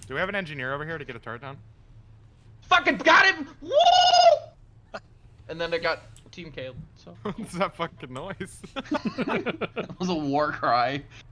Do we have an engineer over here to get a turret down? Fucking got him! Woo! And then I got team killed. So What's that fucking noise? that was a war cry.